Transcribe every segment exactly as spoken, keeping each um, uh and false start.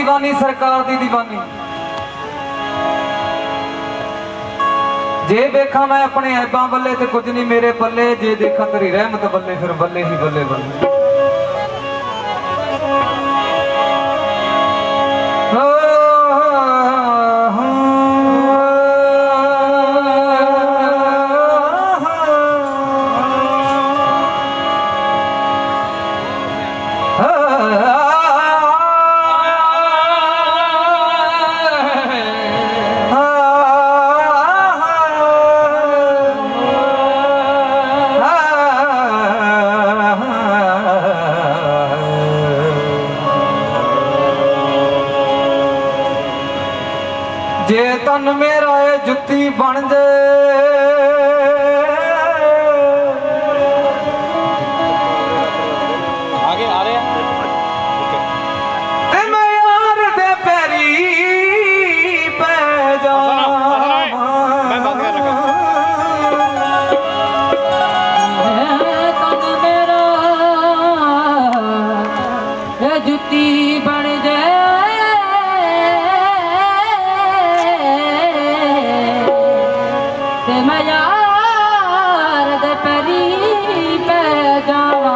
दीवानी सरकार दी दीवानी। जे देखा मैं अपने ऐबां बल्ले ते कुछ नहीं मेरे पल्ले, जे देखा तेरी रहमत बल्ले फिर बल्ले ही बल्ले बल्ले। जे तन मेरा ये जुत्ती बन आगे आ रहे हैं ते मैं यार दे पैरी पै जावां। तन मेरा ये जुत्ती बन जाए मैं यार दे पैरी पै जावां।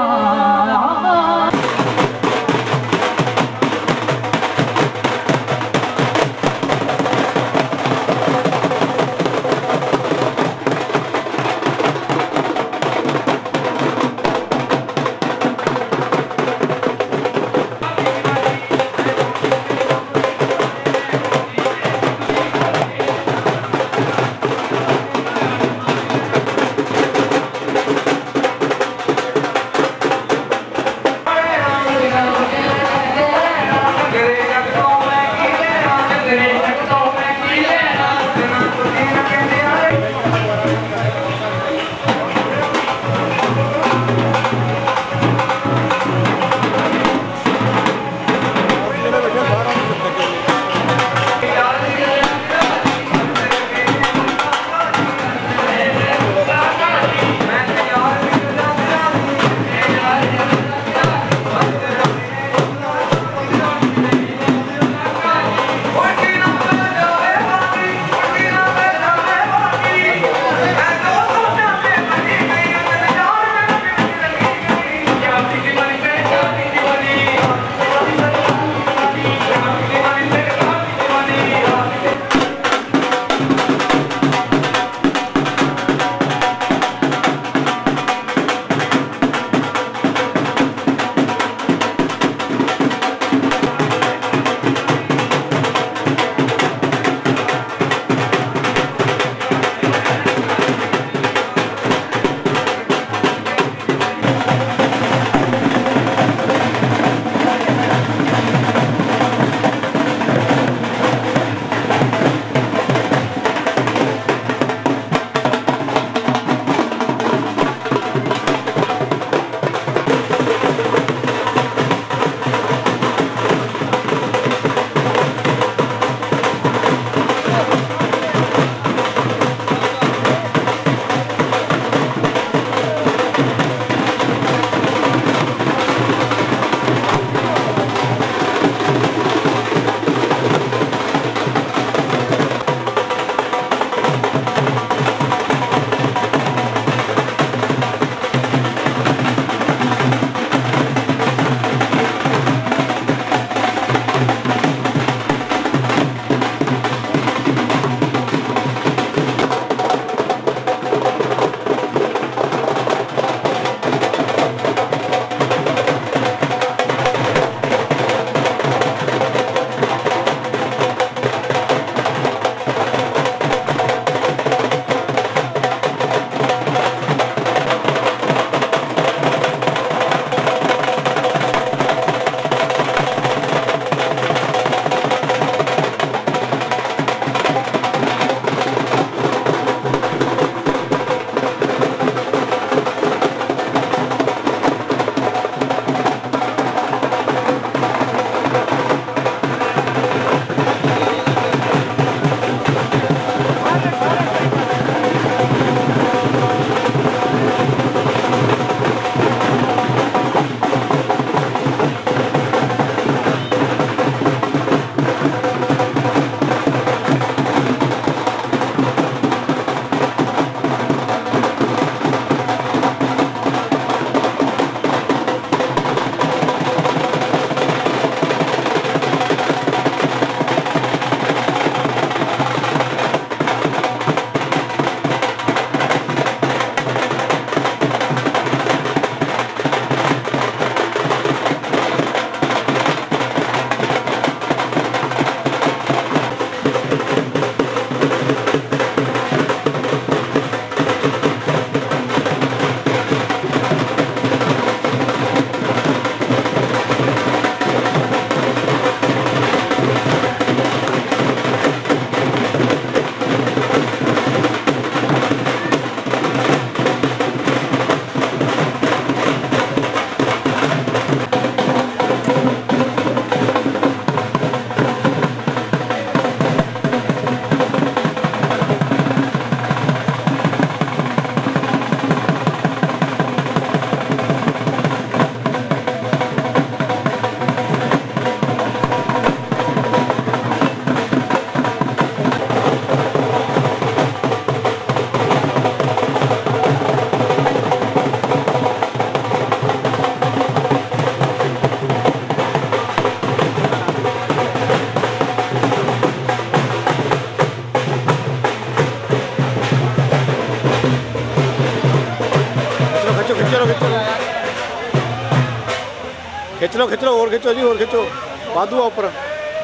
खिच लो खिच लो और खिचो जी और खिचो वाधू आ उपर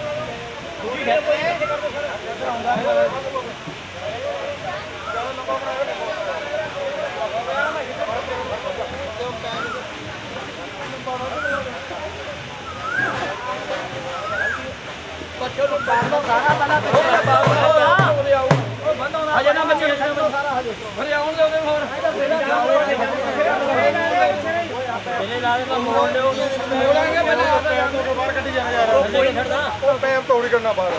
पैप तोड़ी करना बाहर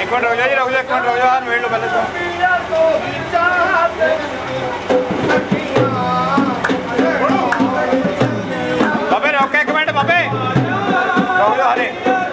एक मिनट रुक जा जी, रुक जा, एक मिनट रुक जा, वेट लो पहले तो बाबे रुक एक मिनट बाबे रुक जा हरे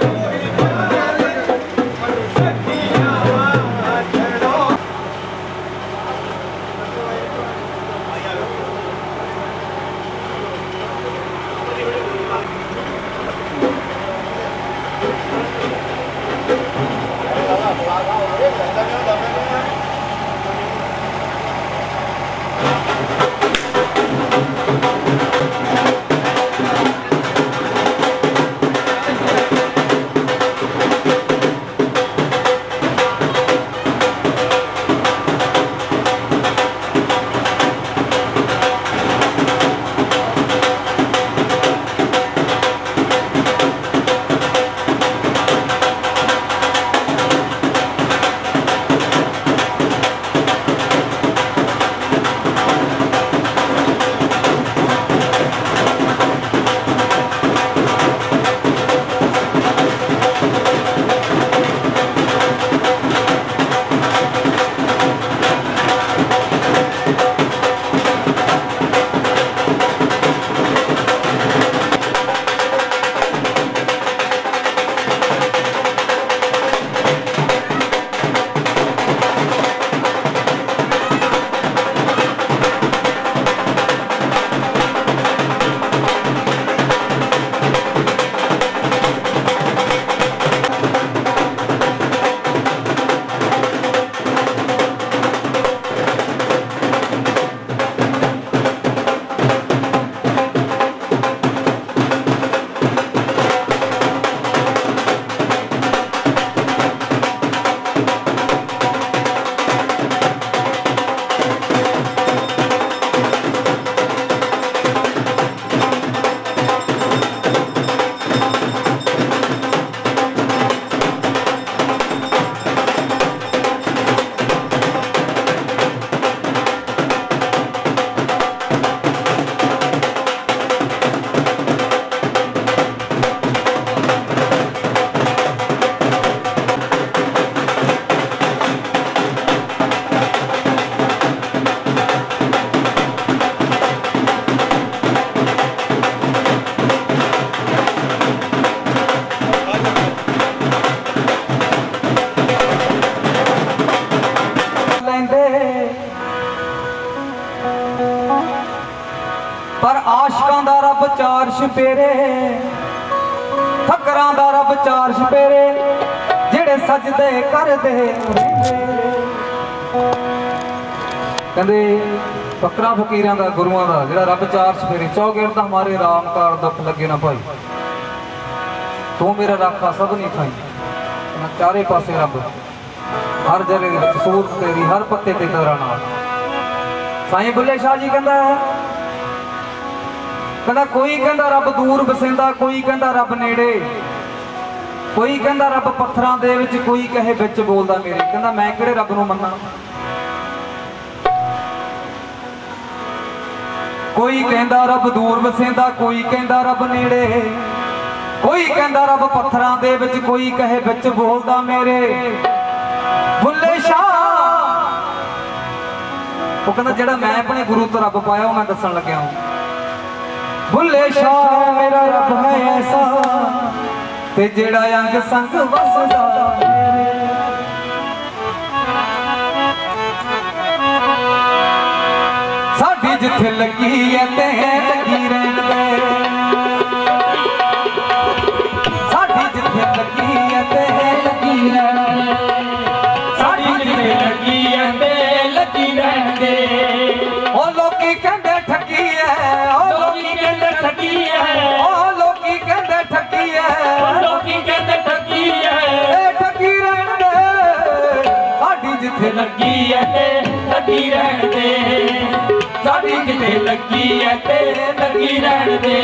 पर आशकां दा रब चार छपेरे फकरां दा रब चार छपेरे जेड़े सजदे करदे कहंदे फकरां फकीरां दा गुरुआं दा जेड़ा रब चार छपेरे चौगिरद हमारे राम कार दुख लगे ना भाई तू मेरा राखा सब नहीं थाई चारे पासे रब हर जगह विच सूरत तेरी हर पत्ते ते तेरा नाम साईं बुल्ले शाह जी कहंदा कहंदा कोई कहंदा रब दूर बसेंदा कोई कहंदा रब नेड़े कोई कहंदा रब पत्थरां दे विच कोई कहे विच बोलदा मेरे कहंदा मैं किहड़े रब नूं मन्नां कोई कहंदा रब दूर बसेंदा कोई कहंदा रब नेड़े कोई कहंदा रब पत्थरां दे विच कोई कहे विच बोलदा मेरे बुल्ले शाह वो कहंदा जेड़ा मैं अपने गुरु तो रब पाया मैं दसन लग्या हूं बुल्ले शाह मेरा रब है ऐसा ते जेड़ा अंग संग वसदा साडी जिथे लगी है ते लगी रहन दे साडी जिथे लगी है ते लगी रहन दे साडी जिथे लगी है ते लगी रहन दे ओ लोकी कहंदे ठगी है ओ लोकी कहंदे ठगी है ओ लोकी कहंदे ठगी है ओ लोकी कहंदे ठगी है ए ठगी रहन दे साडी जिथे लगी है ते लगी रहन दे साडी जिथे लगी है ते लगी रहन दे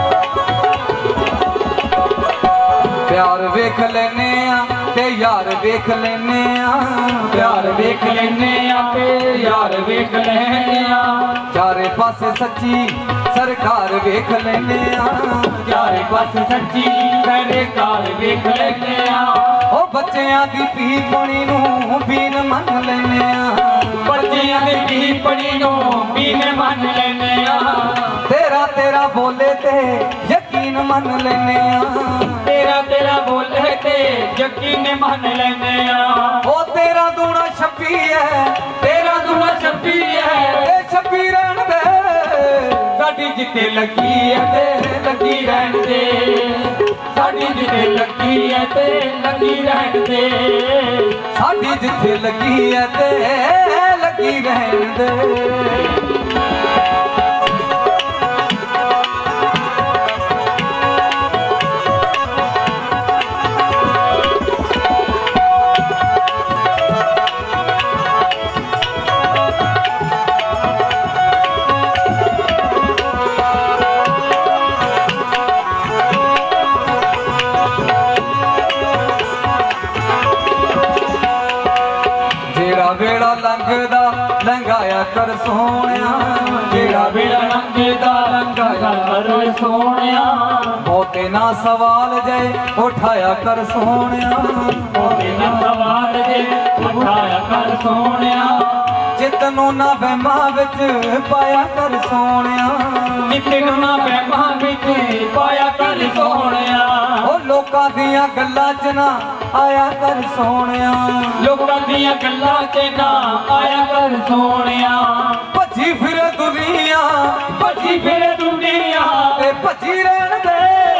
प्यार वेख लेने ते यार वेख लेने प्यार वेख लेने ते यार वेख लेने चारे पासे सच्ची सरकार वेख लेने चारे पासे सच्ची सरकार वेख लेने ओ बच्चियां दी पी पणी नूं बीन मन लेने बच्चियां दी पी पणी नूं बीन मन लेने तेरा तेरा बोले ते यकीन मन लेने तेरा तेरा बोले ते यकीन मन लेने ओ तेरा दूना छप्पी है तेरा दूना छप्पी है ए छप्पी रहन दे साडी जिते लगी है ते लगी रहन दे साडी जिते लगी है ते लगी रहन दे साडी जिथे लगी है ते लगी रहन दे वेड़ा लंघदा लंघाया कर सोनिया जेड़ा वेड़ा लंघदा लंघाया कर सोनिया बहुते ना सवाल जय उठाया कर सोनिया बहुते ना सवाल जय उठाया कर सोनिया चितनों ना वहमा विच पाया कर सोनिया नित्य ना वहमा विच पाया कर सोनिया ओ लोकां दियां गल्लां च ना आया कर सोनिया लोकां दियां गल्लां च ना आया कर सोनिया भजी फिरे दुनिया भजी फिरे दुनिया ते भजी रहन दे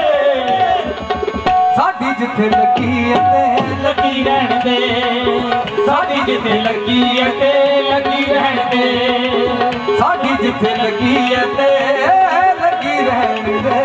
साडी जिथे लगी है ते लगी रहन दे साडी जिथे लगी है ते लगी रहन दे साडी जिथे लगी है ते लगी रहन दे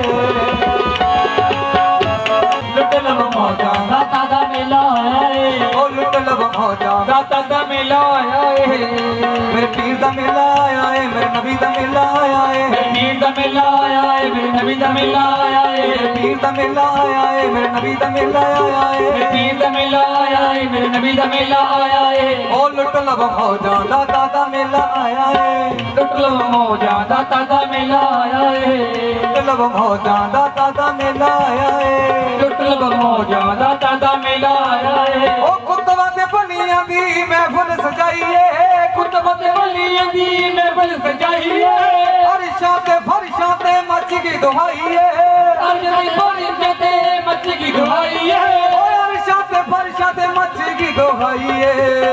लुट लव मौजा दाता दा मेला आए ओ लुट लव मौजा दाता दा मेला आए मेरे पीर दा मेला आया है मेरे नबी दा मेला आया है मेरे पीर दा मेला आया है मेरे नबी दा मेला आया है मेरे पीर दा मेला आया है मेरे नबी दा मेला आया है मेरे पीर दा मेला आया है मेरे नबी दा मेला आया है ओ लुट लव मौजा दाता दा मेला आया है लुट लव मौजा दाता दा मेला आया है लुट लव मौजा दाता दा मेला आया है लुट लव मौजा दाता दा मेला आया है ओ कुतवा दे बनियां दी महफिल सजाईए कुतवा दे बनियां दी महफिल सजाईए अरशा ते फरशा ते मच गई दुहाईए अरशा ते फरशा ते मच गई दुहाईए ओ अरशा ते फरशा ते मच गई दुहाईए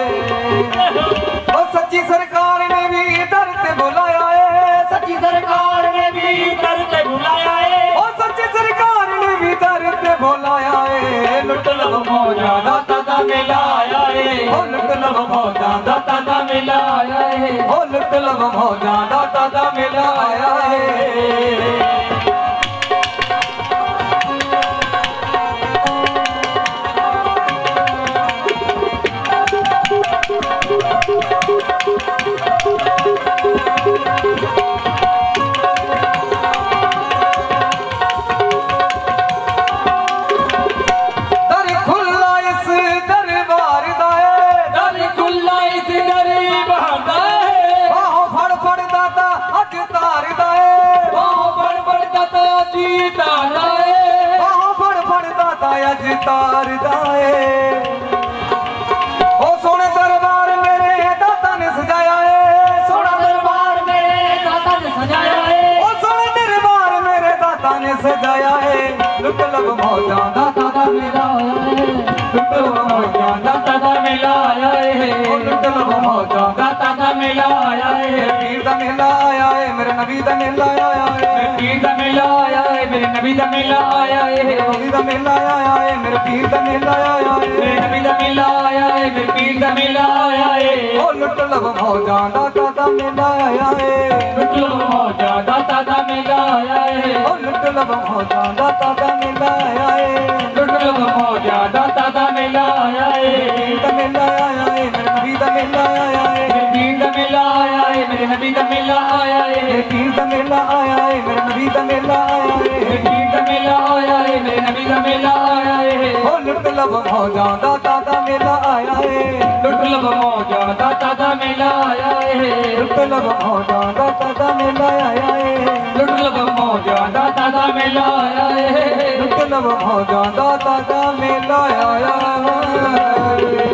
ओ सच्ची सरकार ने भी दर ते बुलाया है सच्ची सरकार ने भी दर ते बुलाया है ओ सच्ची सरकार ने भी दर ते बुलाया है लुट लव मौजा दाता दा मेला आया है ओ लुट लव मौजा दाता दा मेला आया है ओ लुट लव मौजा दाता दा मेला आया है तारदा है ओ सोने दरबार मेरे दाता ने सजाया है सोना दरबार मेरे दाता ने सजाया है ओ सोने दरबार मेरे दाता ने सजाया है लुट लब मौजा दाता दा मेला आया है लुट लब मौजा दाता दा मेला आया है ओ लुट लब मौजा दाता दा मेला आया है पीर दा मेला आया है मेरे नबी दा मेला आया है मेरे पीर दा मेला आया है मेरे नबी दा मेला आया है नबी दा मेला आया है मेरे पीर दा मेला आया है मेरे नबी दा मेला आया है मेरे पीर दा मेला आया है ओ लुट लब मौजा दाता दा मेला आया है लुट लब मौजा दाता दा मेला आया है ओ लुट लब मौजा दाता दा मेला आया है लुट लब मौजा दाता दा मेला आया है पीर दा मेला आया है मेरे नबी दा मेला आया है मेरे पीर दा मेला आया है मेरे नबी दा मेला आया है मेरे पीर दा मेला आया है मेरे नबी दा मेला आया है मेरे पीर दा मेला आया है मेरे नबी दा मेला आया है ओ लुट लब मौजा दाता दा मेला आया है लुट लब मौजा दाता दा मेला आया है लुट लब मौजा दाता दा मेला आया है लुट लब मौजा दाता दा मेला आया है लुट लब मौजा दाता दा मेला आया है।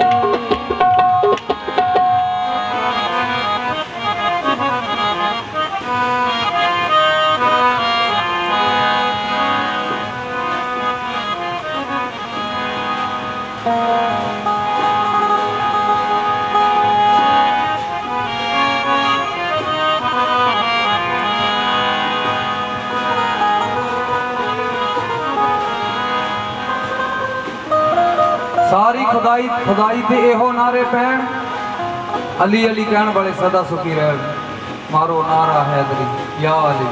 सारी खुदाई खुदाई ते एहो नारे पैण अली अली कहण वाले सदा सुखी रहन मारो नारा हैदरी या अली।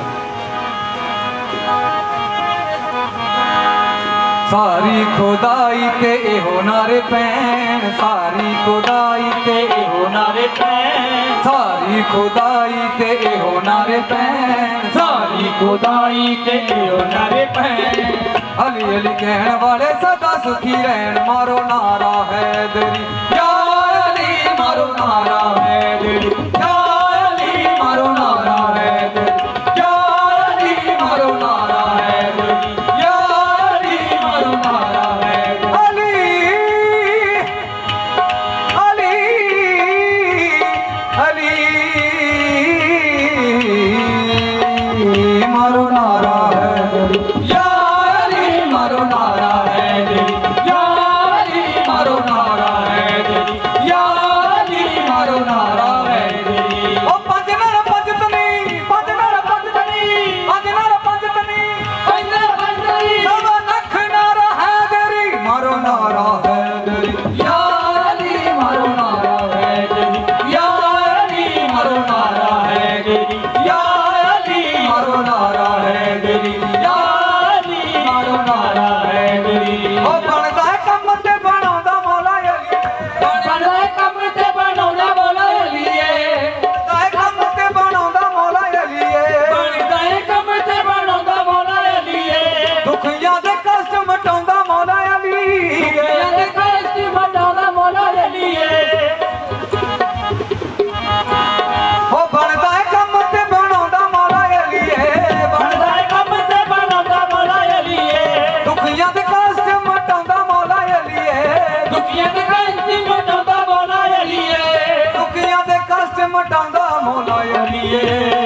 सारी खुदाई ते एहो नारे पैण सारी खुदाई ते एहो नारे पैण सारी खुदाई ते एहो नारे पैण सारी खुदाई ते एहो नारे पैण अली अली कहण वाले सदा सुखी रहन मारो नारा हैदरी या अली मारो नारा हैदरी या अली मारो नारा हैदरी या अली मारो नारा हैदरी या अली मारो नारा हैदरी अली अली अली मारो नारा हैदरी या मारो नारा हैदरी या अली मारो नारा हैदरी या अली मारो नारा हैदरी। ओ पंज नर पंज तनी पंज नर पंज तनी पंज नर पंज तनी पंज नर पंज तनी सब नख नारा हैदरी मारो नारा हैदरी या अली मारो नारा हैदरी या अली मारो नारा हैदरी या अली मारो नारा हैदरी या मारो नारा हैदरी। ओ बनदा है कम ते बनाउंदा मौला अली बनदा है कम ते बनाउंदा मौला अली बनदा है कम ते बनाउंदा मौला अली बनदा है कम ते बनाउंदा मौला अली दुखियां दे कष्ट मटाउंदा मौला अली दुखियां दे कष्ट मटाउंदा मौला अली ओ बनदा है कम ते बनाउंदा मौला अली बनदा है कम ते बनाउंदा मौला अली दुखियां दे कष्ट मटाउंदा मौला अली दुखियां दे कष्ट मटाउंदा मौला अली दुखियां दे कष्ट मटाउंदा मौला अली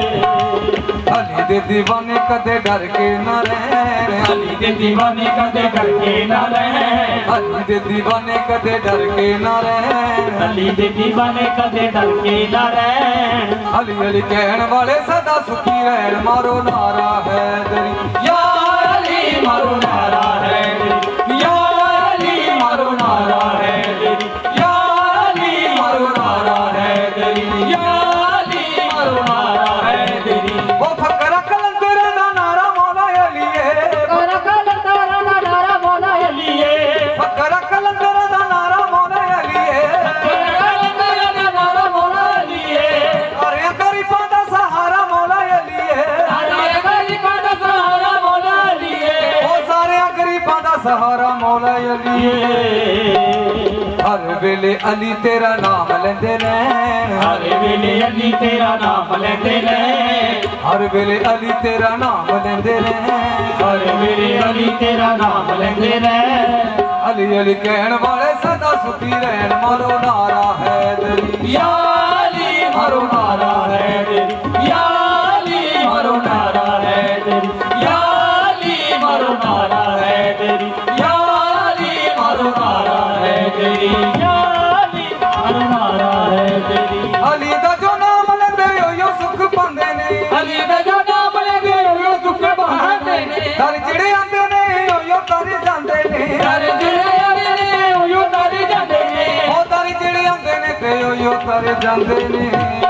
अली दे दीवाने कदे डर के ना रहन अली दे दीवाने कदे डर के ना रहन अली दे दीवाने कदे डर के ना रहन अली दे दीवाने कदे डर के ना रहन अली अली कहण वाले सदा सुखी रहन मारो नारा हैदरी या अली मारो नारा हैदरी या अली मारो नारा हैदरी या अली मारो नारा हैदरी या अली मारो नारा हैदरी। ओ फकरा कलंदर दा नारा मौला अली कर कलंदर दा नारा मौला अली फकरा कलंदर दा नारा मौला अली कर कलंदर दा नारा मौला अली अरे गरीबां दा सहारा मौला अली सारे गरीबां दा सहारा मौला अली ओ सारे गरीबां दा सहारा मौला अली हर वेले अली तेरा नाम लेंदे रहन हर वेले अली तेरा नाम लेंदे रहन हर वेले अली तेरा नाम लेंदे रहन हर वेले अली तेरा नाम लेंदे रहन अली अली कहण वाले सदा सुखी रहन मारो नारा हैदरी या अली मारो नारा हैदरी या अली मारो नारा हैदरी या अली मारो नारा हैदरी या अली मारो नारा हैदरी या अली मारो नारा हैदरी अली दा जो नाम लेंदे ओयो सुख पांदे ने अली दा जो नाम लेंदे ओयो सुख पांदे ने दर ਜਿਹੜੇ ਆਂਦੇ ਨੇ ओयो तर ਜਾਂਦੇ ਨੇ दर ਜਿਹੜੇ ਆਂਦੇ ਨੇ ओयो तर ਜਾਂਦੇ ਨੇ ਉਹ ਦਰ ਜਿਹੜੇ ਆਂਦੇ ਨੇ ਤੇ ओयो तर ਜਾਂਦੇ ਨੇ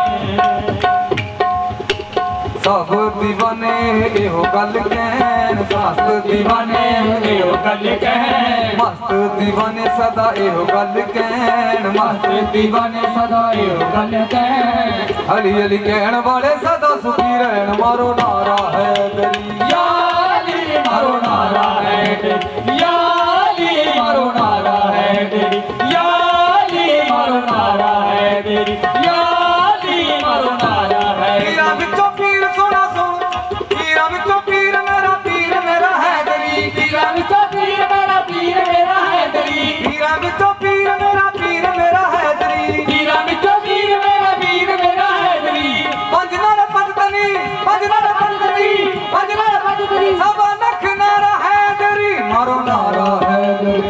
सब दीवाने एहो गल कहन मस्त दीवाने एहो गल कहन मस्त दीवाने सदा एहो गल कहन मस्त दीवाने सदा एहो गल कहन अली अली कहण वाले सदा सुखी रहन मारो नारा हैदरी या अली मारो नारा हैदरी या अली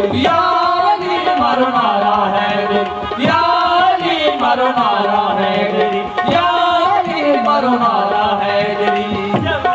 या अली मारो नारा हैदरी या अली मारो नारा हैदरी या अली मारो नारा हैदरी